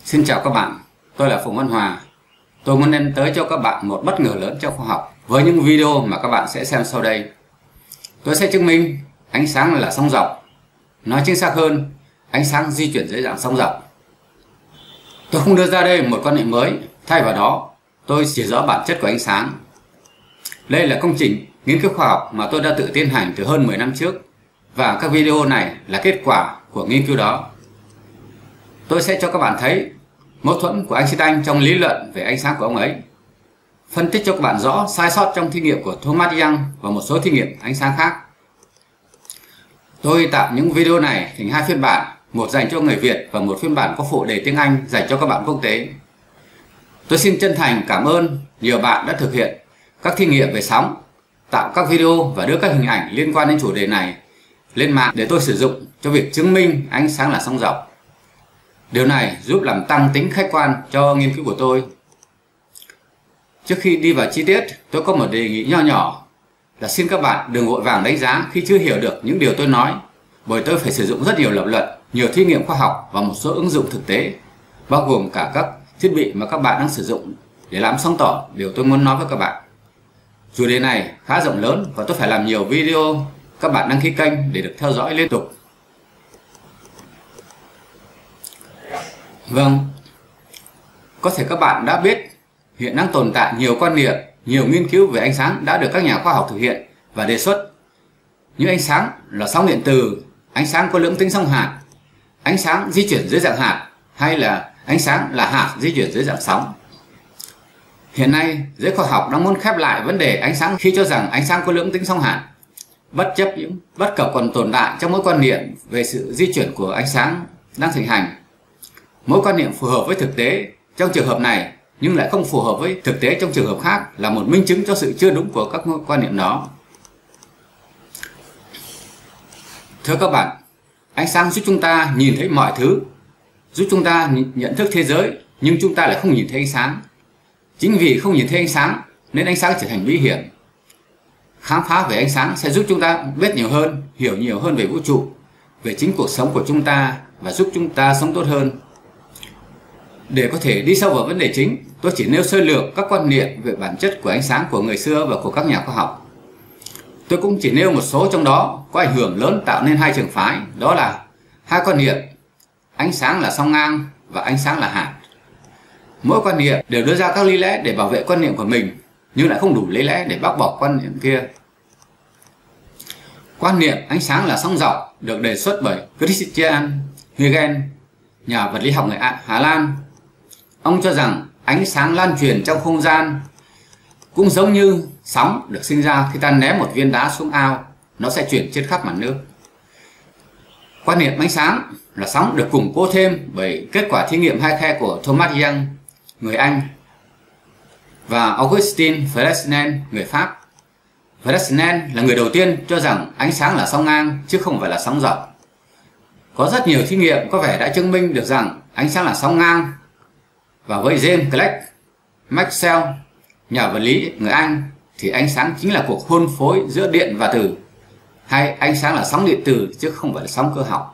Xin chào các bạn, tôi là Phùng Văn Hòa. Tôi muốn đem tới cho các bạn một bất ngờ lớn trong khoa học với những video mà các bạn sẽ xem sau đây. Tôi sẽ chứng minh ánh sáng là sóng dọc. Nói chính xác hơn, ánh sáng di chuyển dưới dạng sóng dọc. Tôi không đưa ra đây một quan niệm mới, thay vào đó, tôi chỉ rõ bản chất của ánh sáng. Đây là công trình nghiên cứu khoa học mà tôi đã tự tiến hành từ hơn 10 năm trước, và các video này là kết quả của nghiên cứu đó. Tôi sẽ cho các bạn thấy mâu thuẫn của Einstein trong lý luận về ánh sáng của ông ấy, phân tích cho các bạn rõ sai sót trong thí nghiệm của Thomas Young và một số thí nghiệm ánh sáng khác. Tôi tạo những video này thành hai phiên bản, một dành cho người Việt và một phiên bản có phụ đề tiếng Anh dành cho các bạn quốc tế. Tôi xin chân thành cảm ơn nhiều bạn đã thực hiện các thí nghiệm về sóng, tạo các video và đưa các hình ảnh liên quan đến chủ đề này lên mạng để tôi sử dụng cho việc chứng minh ánh sáng là sóng dọc. Điều này giúp làm tăng tính khách quan cho nghiên cứu của tôi. Trước khi đi vào chi tiết, tôi có một đề nghị nho nhỏ là xin các bạn đừng vội vàng đánh giá khi chưa hiểu được những điều tôi nói, bởi tôi phải sử dụng rất nhiều lập luận, nhiều thí nghiệm khoa học và một số ứng dụng thực tế, bao gồm cả các thiết bị mà các bạn đang sử dụng để làm sáng tỏ điều tôi muốn nói với các bạn. Chủ đề này khá rộng lớn và tôi phải làm nhiều video. Các bạn đăng ký kênh để được theo dõi liên tục. Vâng, có thể các bạn đã biết hiện đang tồn tại nhiều quan niệm, nhiều nghiên cứu về ánh sáng đã được các nhà khoa học thực hiện và đề xuất. Như ánh sáng là sóng điện từ, ánh sáng có lưỡng tính sóng hạt, ánh sáng di chuyển dưới dạng hạt, hay là ánh sáng là hạt di chuyển dưới dạng sóng. Hiện nay, giới khoa học đang muốn khép lại vấn đề ánh sáng khi cho rằng ánh sáng có lưỡng tính sóng hạt, bất chấp những bất cập còn tồn tại trong mối quan niệm về sự di chuyển của ánh sáng đang thịnh hành. Mối quan niệm phù hợp với thực tế trong trường hợp này nhưng lại không phù hợp với thực tế trong trường hợp khác là một minh chứng cho sự chưa đúng của các quan niệm đó. Thưa các bạn, ánh sáng giúp chúng ta nhìn thấy mọi thứ, giúp chúng ta nhận thức thế giới, nhưng chúng ta lại không nhìn thấy ánh sáng. Chính vì không nhìn thấy ánh sáng nên ánh sáng trở thành bí hiểm. Khám phá về ánh sáng sẽ giúp chúng ta biết nhiều hơn, hiểu nhiều hơn về vũ trụ, về chính cuộc sống của chúng ta và giúp chúng ta sống tốt hơn. Để có thể đi sâu vào vấn đề chính, tôi chỉ nêu sơ lược các quan niệm về bản chất của ánh sáng của người xưa và của các nhà khoa học. Tôi cũng chỉ nêu một số trong đó có ảnh hưởng lớn tạo nên hai trường phái, đó là hai quan niệm ánh sáng là sóng ngang và ánh sáng là hạt. Mỗi quan niệm đều đưa ra các lý lẽ để bảo vệ quan niệm của mình, nhưng lại không đủ lý lẽ để bác bỏ quan niệm kia. Quan niệm ánh sáng là sóng dọc được đề xuất bởi Christian Huygens, nhà vật lý học người Hà Lan. Ông cho rằng ánh sáng lan truyền trong không gian cũng giống như sóng được sinh ra khi ta ném một viên đá xuống ao, nó sẽ chuyển trên khắp mặt nước. Quan niệm ánh sáng là sóng được củng cố thêm bởi kết quả thí nghiệm hai khe của Thomas Young, người Anh, và Augustin Fresnel, người Pháp. Fresnel là người đầu tiên cho rằng ánh sáng là sóng ngang chứ không phải là sóng dọc. Có rất nhiều thí nghiệm có vẻ đã chứng minh được rằng ánh sáng là sóng ngang, và với James Clerk Maxwell, nhà vật lý người Anh, thì ánh sáng chính là cuộc hôn phối giữa điện và từ, hay ánh sáng là sóng điện từ chứ không phải là sóng cơ học.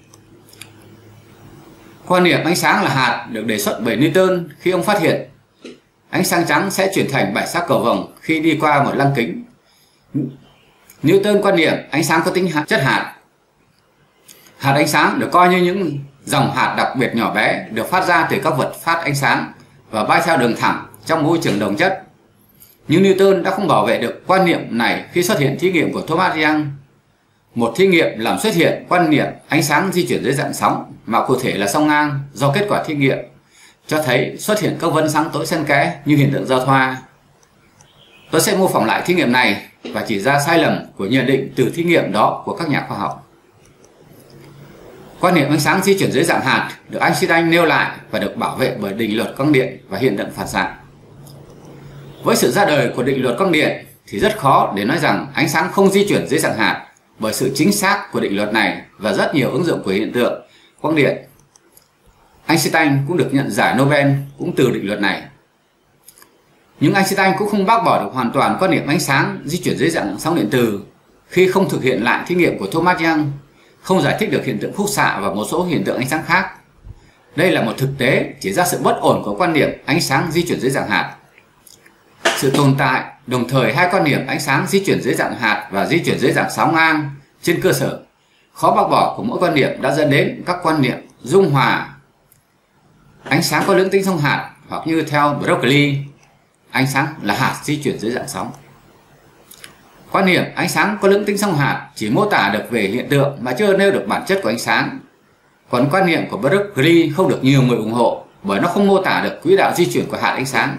Quan niệm ánh sáng là hạt được đề xuất bởi Newton khi ông phát hiện ánh sáng trắng sẽ chuyển thành bảy sắc cầu vồng khi đi qua một lăng kính. Newton quan niệm ánh sáng có tính chất hạt. Hạt ánh sáng được coi như những dòng hạt đặc biệt nhỏ bé được phát ra từ các vật phát ánh sáng và bay theo đường thẳng trong môi trường đồng chất. Nhưng Newton đã không bảo vệ được quan niệm này khi xuất hiện thí nghiệm của Thomas Young, một thí nghiệm làm xuất hiện quan niệm ánh sáng di chuyển dưới dạng sóng mà cụ thể là sóng ngang, do kết quả thí nghiệm cho thấy xuất hiện các vân sáng tối xen kẽ như hiện tượng giao thoa. Tôi sẽ mô phỏng lại thí nghiệm này và chỉ ra sai lầm của nhận định từ thí nghiệm đó của các nhà khoa học. Quan niệm ánh sáng di chuyển dưới dạng hạt được Einstein nêu lại và được bảo vệ bởi định luật quang điện và hiện tượng phản xạ. Với sự ra đời của định luật quang điện thì rất khó để nói rằng ánh sáng không di chuyển dưới dạng hạt bởi sự chính xác của định luật này và rất nhiều ứng dụng của hiện tượng quang điện. Einstein cũng được nhận giải Nobel cũng từ định luật này. Nhưng Einstein cũng không bác bỏ được hoàn toàn quan niệm ánh sáng di chuyển dưới dạng sóng điện từ khi không thực hiện lại thí nghiệm của Thomas Young, không giải thích được hiện tượng khúc xạ và một số hiện tượng ánh sáng khác. Đây là một thực tế chỉ ra sự bất ổn của quan niệm ánh sáng di chuyển dưới dạng hạt. Sự tồn tại đồng thời hai quan niệm ánh sáng di chuyển dưới dạng hạt và di chuyển dưới dạng sóng ngang trên cơ sở khó bác bỏ của mỗi quan niệm đã dẫn đến các quan niệm dung hòa. Ánh sáng có lưỡng tính song hạt, hoặc như theo Berkeley, ánh sáng là hạt di chuyển dưới dạng sóng. Quan niệm ánh sáng có lưỡng tính song hạt chỉ mô tả được về hiện tượng mà chưa nêu được bản chất của ánh sáng. Còn quan niệm của Berkeley không được nhiều người ủng hộ bởi nó không mô tả được quỹ đạo di chuyển của hạt ánh sáng.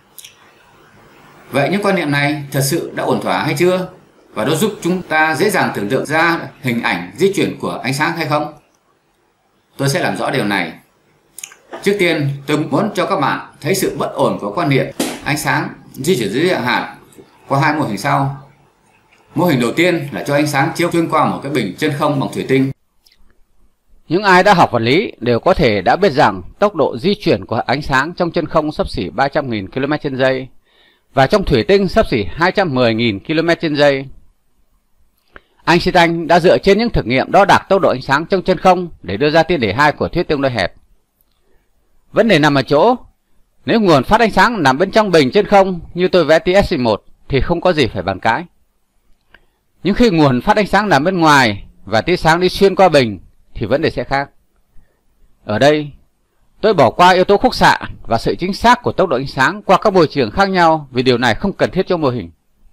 Vậy những quan niệm này thật sự đã ổn thỏa hay chưa? Và nó giúp chúng ta dễ dàng tưởng tượng ra hình ảnh di chuyển của ánh sáng hay không? Tôi sẽ làm rõ điều này. Trước tiên, tôi muốn cho các bạn thấy sự bất ổn của quan niệm ánh sáng di chuyển dưới dạng hạt qua hai mô hình sau. Mô hình đầu tiên là cho ánh sáng chiếu xuyên qua một cái bình chân không bằng thủy tinh. Những ai đã học vật lý đều có thể đã biết rằng tốc độ di chuyển của ánh sáng trong chân không xấp xỉ 300.000 km/giây và trong thủy tinh xấp xỉ 210.000 km/giây. Einstein đã dựa trên những thử nghiệm đo đạc tốc độ ánh sáng trong chân không để đưa ra tiên đề 2 của thuyết tương đối hẹp. Vấn đề nằm ở chỗ, nếu nguồn phát ánh sáng nằm bên trong bình chân không như tôi vẽ tia S1 thì không có gì phải bàn cãi. Nhưng khi nguồn phát ánh sáng nằm bên ngoài và tia sáng đi xuyên qua bình thì vấn đề sẽ khác. Ở đây, tôi bỏ qua yếu tố khúc xạ và sự chính xác của tốc độ ánh sáng qua các môi trường khác nhau vì điều này không cần thiết cho mô hình.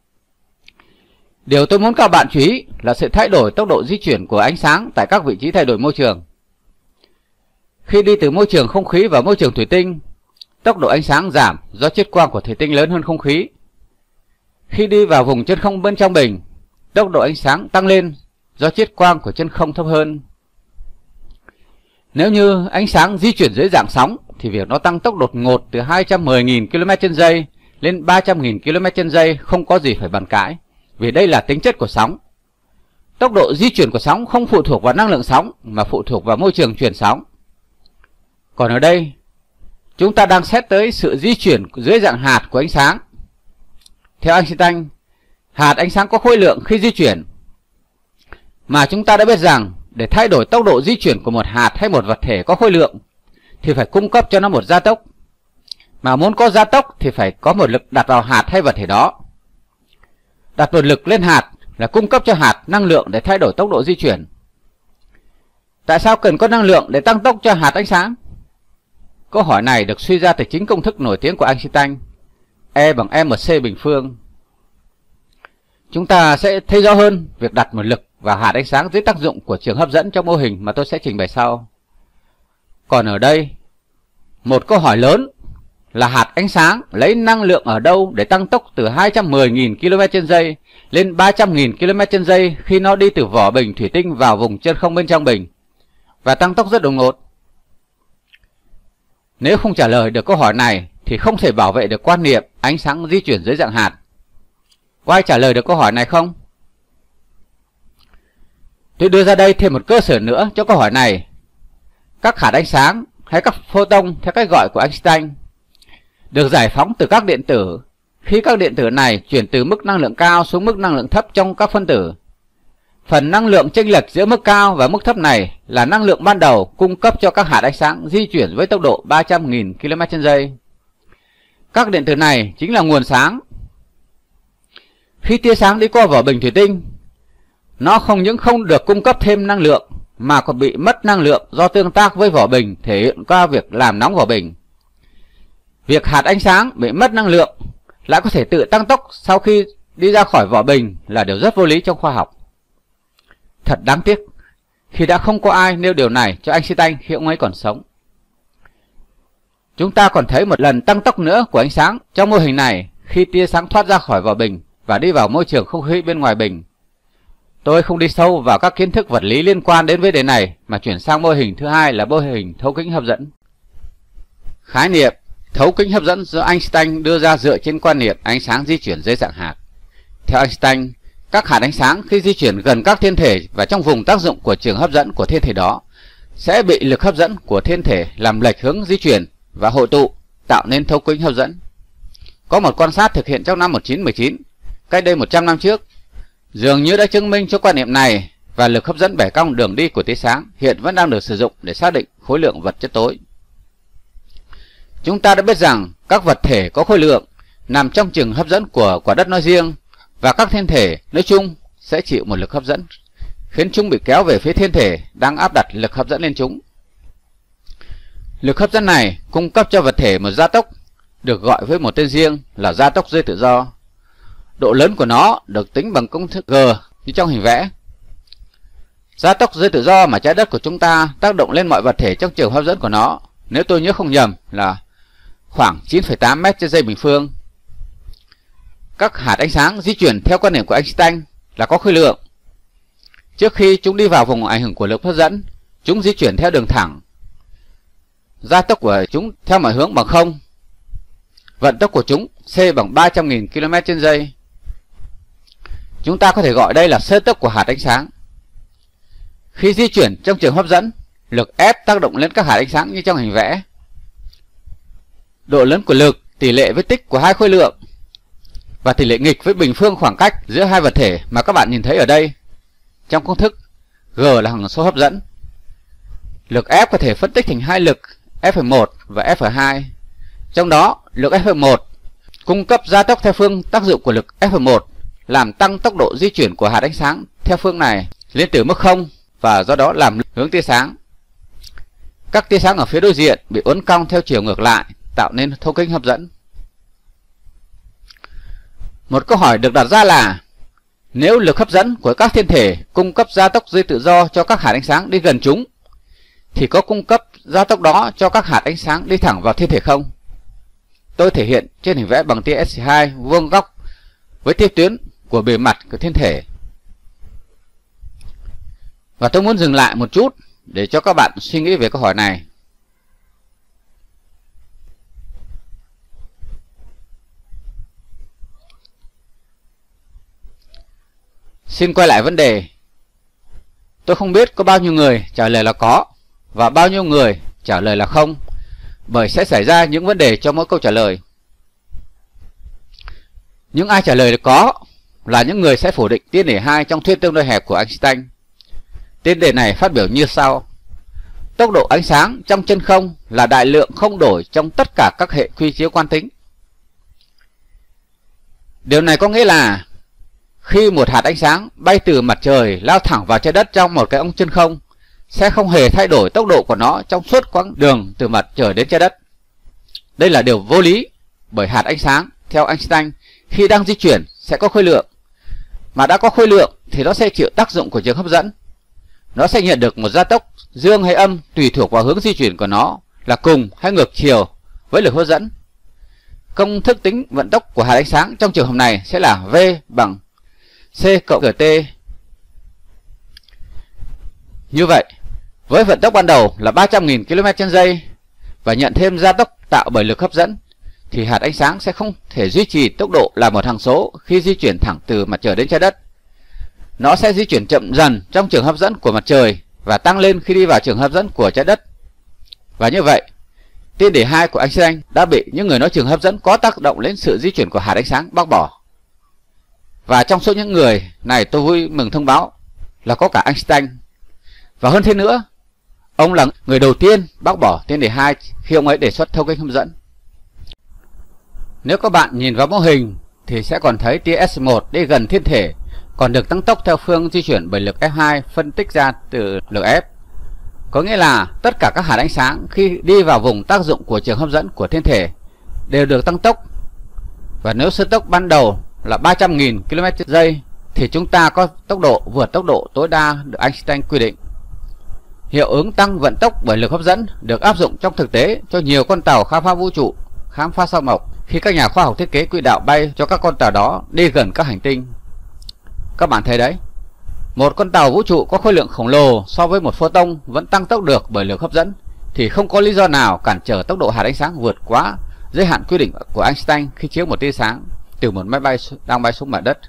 Điều tôi muốn các bạn chú ý là sự thay đổi tốc độ di chuyển của ánh sáng tại các vị trí thay đổi môi trường. Khi đi từ môi trường không khí vào môi trường thủy tinh, tốc độ ánh sáng giảm do chiết quang của thủy tinh lớn hơn không khí. Khi đi vào vùng chân không bên trong bình, tốc độ ánh sáng tăng lên do chiết quang của chân không thấp hơn. Nếu như ánh sáng di chuyển dưới dạng sóng thì việc nó tăng tốc đột ngột từ 210.000 km/giây lên 300.000 km/giây không có gì phải bàn cãi, vì đây là tính chất của sóng. Tốc độ di chuyển của sóng không phụ thuộc vào năng lượng sóng mà phụ thuộc vào môi trường truyền sóng. Còn ở đây, chúng ta đang xét tới sự di chuyển dưới dạng hạt của ánh sáng. Theo Einstein, hạt ánh sáng có khối lượng khi di chuyển. Mà chúng ta đã biết rằng để thay đổi tốc độ di chuyển của một hạt hay một vật thể có khối lượng thì phải cung cấp cho nó một gia tốc. Mà muốn có gia tốc thì phải có một lực đặt vào hạt hay vật thể đó. Đặt một lực lên hạt là cung cấp cho hạt năng lượng để thay đổi tốc độ di chuyển. Tại sao cần có năng lượng để tăng tốc cho hạt ánh sáng? Câu hỏi này được suy ra từ chính công thức nổi tiếng của Einstein, E bằng mc bình phương. Chúng ta sẽ thấy rõ hơn việc đặt một lực vào hạt ánh sáng dưới tác dụng của trường hấp dẫn trong mô hình mà tôi sẽ trình bày sau. Còn ở đây, một câu hỏi lớn là hạt ánh sáng lấy năng lượng ở đâu để tăng tốc từ 210.000 km/giây lên 300.000 km/giây khi nó đi từ vỏ bình thủy tinh vào vùng chân không bên trong bình và tăng tốc rất đột ngột. Nếu không trả lời được câu hỏi này thì không thể bảo vệ được quan niệm ánh sáng di chuyển dưới dạng hạt. Có ai trả lời được câu hỏi này không? Tôi đưa ra đây thêm một cơ sở nữa cho câu hỏi này. Các hạt ánh sáng hay các photon theo cách gọi của Einstein được giải phóng từ các điện tử khi các điện tử này chuyển từ mức năng lượng cao xuống mức năng lượng thấp trong các phân tử. Phần năng lượng chênh lệch giữa mức cao và mức thấp này là năng lượng ban đầu cung cấp cho các hạt ánh sáng di chuyển với tốc độ 300.000 km/giây. Các điện tử này chính là nguồn sáng. Khi tia sáng đi qua vỏ bình thủy tinh, nó không những không được cung cấp thêm năng lượng mà còn bị mất năng lượng do tương tác với vỏ bình thể hiện qua việc làm nóng vỏ bình. Việc hạt ánh sáng bị mất năng lượng lại có thể tự tăng tốc sau khi đi ra khỏi vỏ bình là điều rất vô lý trong khoa học. Thật đáng tiếc khi đã không có ai nêu điều này cho Einstein khi ông ấy còn sống. Chúng ta còn thấy một lần tăng tốc nữa của ánh sáng trong mô hình này khi tia sáng thoát ra khỏi vỏ bình và đi vào môi trường không khí bên ngoài bình. Tôi không đi sâu vào các kiến thức vật lý liên quan đến vấn đề này mà chuyển sang mô hình thứ hai là mô hình thấu kính hấp dẫn. Khái niệm thấu kính hấp dẫn do Einstein đưa ra dựa trên quan niệm ánh sáng di chuyển dưới dạng hạt. Theo Einstein, các hạt ánh sáng khi di chuyển gần các thiên thể và trong vùng tác dụng của trường hấp dẫn của thiên thể đó sẽ bị lực hấp dẫn của thiên thể làm lệch hướng di chuyển và hội tụ, tạo nên thấu kính hấp dẫn. Có một quan sát thực hiện trong năm 1919, cách đây 100 năm trước, dường như đã chứng minh cho quan niệm này, và lực hấp dẫn bẻ cong đường đi của tia sáng hiện vẫn đang được sử dụng để xác định khối lượng vật chất tối. Chúng ta đã biết rằng các vật thể có khối lượng nằm trong trường hấp dẫn của quả đất nói riêng và các thiên thể nói chung sẽ chịu một lực hấp dẫn, khiến chúng bị kéo về phía thiên thể đang áp đặt lực hấp dẫn lên chúng. Lực hấp dẫn này cung cấp cho vật thể một gia tốc được gọi với một tên riêng là gia tốc rơi tự do. Độ lớn của nó được tính bằng công thức G như trong hình vẽ. Gia tốc rơi tự do mà trái đất của chúng ta tác động lên mọi vật thể trong trường hấp dẫn của nó, nếu tôi nhớ không nhầm, là khoảng 9,8 mét trên giây bình phương. Các hạt ánh sáng di chuyển theo quan điểm của Einstein là có khối lượng. Trước khi chúng đi vào vùng ảnh hưởng của lực hấp dẫn, chúng di chuyển theo đường thẳng. Gia tốc của chúng theo mọi hướng bằng 0. Vận tốc của chúng c bằng 300.000 km/giây. Chúng ta có thể gọi đây là sơ tốc của hạt ánh sáng. Khi di chuyển trong trường hấp dẫn, lực F tác động lên các hạt ánh sáng như trong hình vẽ. Độ lớn của lực tỷ lệ với tích của hai khối lượng và tỷ lệ nghịch với bình phương khoảng cách giữa hai vật thể mà các bạn nhìn thấy ở đây trong công thức G là hằng số hấp dẫn. Lực F có thể phân tích thành hai lực F1 và F2. Trong đó, lực F1 cung cấp gia tốc theo phương tác dụng của lực F1, làm tăng tốc độ di chuyển của hạt ánh sáng theo phương này lên từ mức 0 và do đó làm hướng tia sáng. Các tia sáng ở phía đối diện bị uốn cong theo chiều ngược lại, tạo nên thấu kính hấp dẫn. Một câu hỏi được đặt ra là nếu lực hấp dẫn của các thiên thể cung cấp gia tốc rơi tự do cho các hạt ánh sáng đi gần chúng, thì có cung cấp gia tốc đó cho các hạt ánh sáng đi thẳng vào thiên thể không? Tôi thể hiện trên hình vẽ bằng tia S2 vuông góc với tia tuyến của bề mặt của thiên thể. Và tôi muốn dừng lại một chút để cho các bạn suy nghĩ về câu hỏi này. Xin quay lại vấn đề. Tôi không biết có bao nhiêu người trả lời là có và bao nhiêu người trả lời là không, bởi sẽ xảy ra những vấn đề cho mỗi câu trả lời. Những ai trả lời có là những người sẽ phủ định tiên đề 2 trong thuyết tương đối hẹp của Einstein. Tiên đề này phát biểu như sau: tốc độ ánh sáng trong chân không là đại lượng không đổi trong tất cả các hệ quy chiếu quang tính. Điều này có nghĩa là khi một hạt ánh sáng bay từ mặt trời lao thẳng vào trái đất trong một cái ống chân không, sẽ không hề thay đổi tốc độ của nó trong suốt quãng đường từ mặt trời đến trái đất. Đây là điều vô lý, bởi hạt ánh sáng theo Einstein khi đang di chuyển sẽ có khối lượng, mà đã có khối lượng thì nó sẽ chịu tác dụng của trường hấp dẫn. Nó sẽ nhận được một gia tốc dương hay âm tùy thuộc vào hướng di chuyển của nó là cùng hay ngược chiều với lực hấp dẫn. Công thức tính vận tốc của hạt ánh sáng trong trường hợp này sẽ là V bằng C cộng RT. Như vậy, với vận tốc ban đầu là 300.000 km/giây và nhận thêm gia tốc tạo bởi lực hấp dẫn, thì hạt ánh sáng sẽ không thể duy trì tốc độ là một hằng số khi di chuyển thẳng từ mặt trời đến trái đất. Nó sẽ di chuyển chậm dần trong trường hấp dẫn của mặt trời và tăng lên khi đi vào trường hấp dẫn của trái đất. Và như vậy, tiên đề 2 của Einstein đã bị những người nói trường hấp dẫn có tác động đến sự di chuyển của hạt ánh sáng bác bỏ. Và trong số những người này, tôi vui mừng thông báo là có cả Einstein. Và hơn thế nữa, ông là người đầu tiên bác bỏ tiên đề 2 khi ông ấy đề xuất thấu kính hấp dẫn. Nếu các bạn nhìn vào mô hình thì sẽ còn thấy tia S1 đi gần thiên thể còn được tăng tốc theo phương di chuyển bởi lực F2 phân tích ra từ lực F. Có nghĩa là tất cả các hạt ánh sáng khi đi vào vùng tác dụng của trường hấp dẫn của thiên thể đều được tăng tốc. Và nếu số tốc ban đầu là 300.000 km/giây thì chúng ta có tốc độ vượt tốc độ tối đa được Einstein quy định. Hiệu ứng tăng vận tốc bởi lực hấp dẫn được áp dụng trong thực tế cho nhiều con tàu khám phá vũ trụ, khám phá sao Mộc khi các nhà khoa học thiết kế quỹ đạo bay cho các con tàu đó đi gần các hành tinh. Các bạn thấy đấy, một con tàu vũ trụ có khối lượng khổng lồ so với một photon vẫn tăng tốc được bởi lực hấp dẫn, thì không có lý do nào cản trở tốc độ hạt ánh sáng vượt quá giới hạn quy định của Einstein khi chiếu một tia sáng từ một máy bay đang bay xuống mặt đất.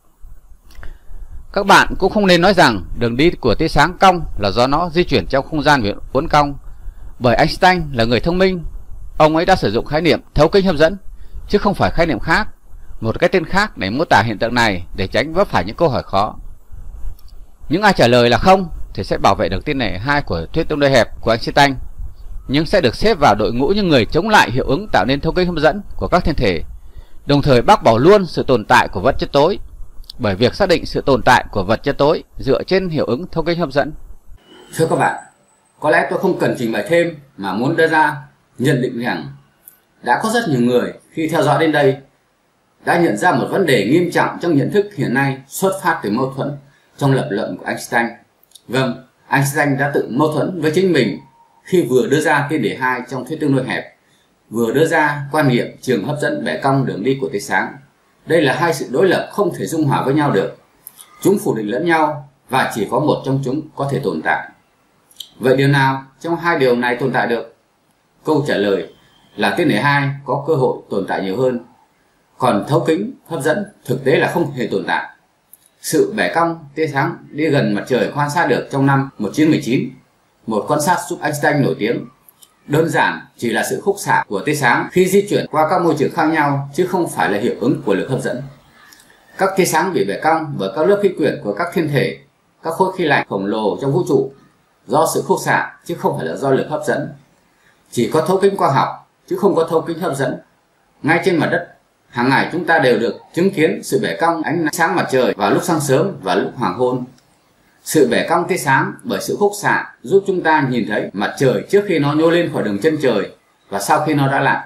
Các bạn cũng không nên nói rằng đường đi của tia sáng cong là do nó di chuyển trong không gian bị uốn cong, bởi Einstein là người thông minh. Ông ấy đã sử dụng khái niệm thấu kính hấp dẫn chứ không phải khái niệm khác, một cái tên khác để mô tả hiện tượng này để tránh vấp phải những câu hỏi khó. Những ai trả lời là không thì sẽ bảo vệ được tiên đề 2 của thuyết tương đối hẹp của Einstein. nhưng sẽ được xếp vào đội ngũ những người chống lại hiệu ứng tạo nên thấu kính hấp dẫn của các thiên thể, đồng thời bác bỏ luôn sự tồn tại của vật chất tối, bởi việc xác định sự tồn tại của vật chất tối dựa trên hiệu ứng thấu kính hấp dẫn. Thưa các bạn, có lẽ tôi không cần trình bày thêm mà muốn đưa ra nhận định rằng đã có rất nhiều người khi theo dõi đến đây đã nhận ra một vấn đề nghiêm trọng trong nhận thức hiện nay xuất phát từ mâu thuẫn trong lập luận của Einstein. Vâng, Einstein đã tự mâu thuẫn với chính mình khi vừa đưa ra tiên đề 2 trong thuyết tương đối hẹp, vừa đưa ra quan niệm trường hấp dẫn bẻ cong đường đi của tia sáng. Đây là hai sự đối lập không thể dung hòa với nhau được. Chúng phủ định lẫn nhau và chỉ có một trong chúng có thể tồn tại. Vậy điều nào trong hai điều này tồn tại được? Câu trả lời là tiên đề 2 có cơ hội tồn tại nhiều hơn. Còn thấu kính hấp dẫn thực tế là không hề tồn tại. Sự bẻ cong tia sáng đi gần mặt trời quan sát được trong năm 1919, một quan sát giúp Einstein nổi tiếng, đơn giản chỉ là sự khúc xạ của tia sáng khi di chuyển qua các môi trường khác nhau, chứ không phải là hiệu ứng của lực hấp dẫn. Các tia sáng bị bẻ cong bởi các lớp khí quyển của các thiên thể, các khối khí lạnh khổng lồ trong vũ trụ, do sự khúc xạ chứ không phải là do lực hấp dẫn. Chỉ có thấu kính quang học chứ không có thấu kính hấp dẫn. Ngay trên mặt đất, hàng ngày chúng ta đều được chứng kiến sự bẻ cong ánh sáng mặt trời vào lúc sáng sớm và lúc hoàng hôn. Sự bẻ cong tia sáng bởi sự khúc xạ giúp chúng ta nhìn thấy mặt trời trước khi nó nhô lên khỏi đường chân trời và sau khi nó đã lặn.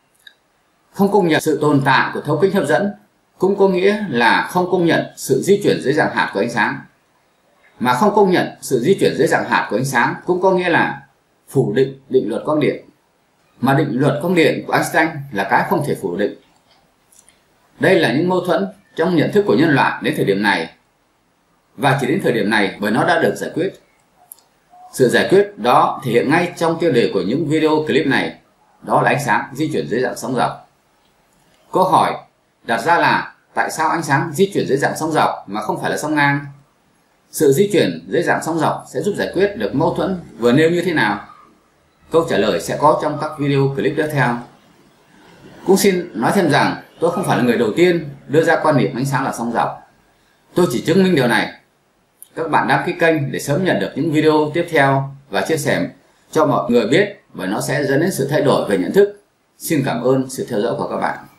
Không công nhận sự tồn tại của thấu kính hấp dẫn cũng có nghĩa là không công nhận sự di chuyển dưới dạng hạt của ánh sáng. Mà không công nhận sự di chuyển dưới dạng hạt của ánh sáng cũng có nghĩa là phủ định định luật quang điện. Mà định luật quang điện của Einstein là cái không thể phủ định. Đây là những mâu thuẫn trong nhận thức của nhân loại đến thời điểm này, và chỉ đến thời điểm này bởi nó đã được giải quyết. Sự giải quyết đó thể hiện ngay trong tiêu đề của những video clip này, đó là ánh sáng di chuyển dưới dạng sóng dọc. Câu hỏi đặt ra là tại sao ánh sáng di chuyển dưới dạng sóng dọc mà không phải là sóng ngang? Sự di chuyển dưới dạng sóng dọc sẽ giúp giải quyết được mâu thuẫn vừa nêu như thế nào? Câu trả lời sẽ có trong các video clip tiếp theo. Cũng xin nói thêm rằng tôi không phải là người đầu tiên đưa ra quan niệm ánh sáng là sóng dọc. Tôi chỉ chứng minh điều này. Các bạn đăng ký kênh để sớm nhận được những video tiếp theo và chia sẻ cho mọi người biết, bởi nó sẽ dẫn đến sự thay đổi về nhận thức. Xin cảm ơn sự theo dõi của các bạn.